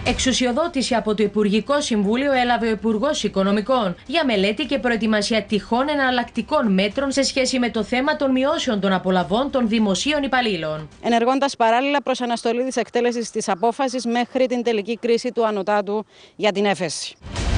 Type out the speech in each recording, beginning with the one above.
Εξουσιοδότηση από το Υπουργικό Συμβούλιο έλαβε ο Υπουργός Οικονομικών για μελέτη και προετοιμασία τυχόν εναλλακτικών μέτρων σε σχέση με το θέμα των μειώσεων των απολαβών των δημοσίων υπαλλήλων. Ενεργώντας παράλληλα προς αναστολή της εκτέλεσης της απόφασης μέχρι την τελική κρίση του Ανωτάτου για την έφεση.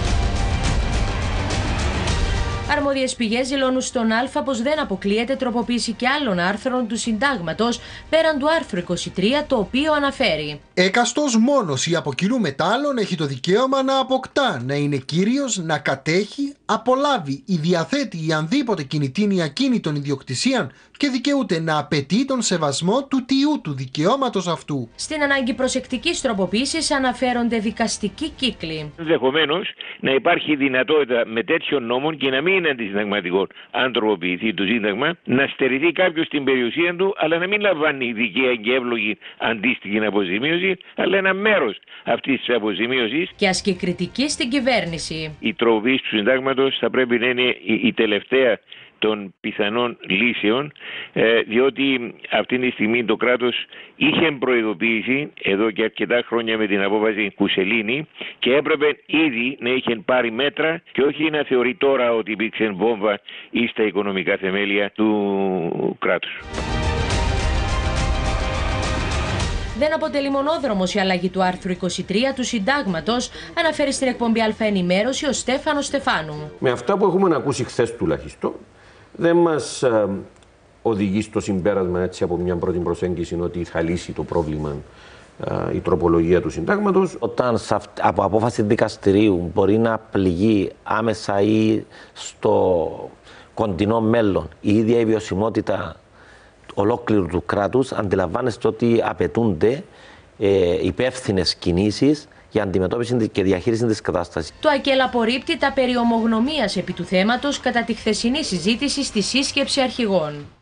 Αρμόδιες πηγές δηλώνουν στον Α πως δεν αποκλείεται τροποποίηση και άλλων άρθρων του Συντάγματος πέραν του άρθρου 23, το οποίο αναφέρει: Έκαστος μόνος ή από κοινού μετάλλων έχει το δικαίωμα να αποκτά, να είναι κύριος, να κατέχει, απολάβει ή διαθέτει ή ανδήποτε κινητήν ή ακίνητον ιδιοκτησίαν και δικαιούται να απαιτεί τον σεβασμό του τιού του δικαιώματος αυτού. Στην ανάγκη προσεκτικής τροποποίησης αναφέρονται δικαστικοί κύκλοι. Ενδεχομένως να υπάρχει δυνατότητα με τέτοιων νόμων και να μην είναι αντισυνταγματικό, αν τροποποιηθεί το Σύνταγμα, να στερηθεί κάποιο την περιουσία του, αλλά να μην λαμβάνει δικαία και εύλογη αντίστοιχη αποζημίωση, αλλά ένα μέρος αυτής της αποζημίωσης. Και ασκεί κριτική στην κυβέρνηση. Η τροποποίηση του Συντάγματος θα πρέπει να είναι η τελευταία των πιθανών λύσεων, διότι αυτή τη στιγμή το κράτος είχε προειδοποιήσει εδώ και αρκετά χρόνια με την απόφαση Κουσελίνη και έπρεπε ήδη να είχε πάρει μέτρα και όχι να θεωρεί τώρα ότι υπήρξε βόμβα ή στα οικονομικά θεμέλια του κράτους. Δεν αποτελεί μονόδρομος η αλλαγή του άρθρου 23 του Συντάγματος, αναφέρει στην εκπομπή Α Ενημέρωση ο Στέφανος Στεφάνου. Με αυτά που έχουμε ακούσει χθες τουλάχιστον, δεν μας οδηγεί στο συμπέρασμα έτσι από μια πρώτη προσέγγιση ότι θα λύσει το πρόβλημα η τροπολογία του Συντάγματος. Όταν από απόφαση δικαστηρίου μπορεί να πληγεί άμεσα ή στο κοντινό μέλλον η ίδια η βιωσιμότητα ολόκληρου του κράτους, αντιλαμβάνεστε ότι απαιτούνται υπεύθυνες κινήσεις για αντιμετώπιση και διαχείριση της κατάστασης. Το ΑΚΕΛ απορρίπτει τα περί ομογνωμίας επί του θέματος κατά τη χθεσινή συζήτηση στη σύσκεψη αρχηγών.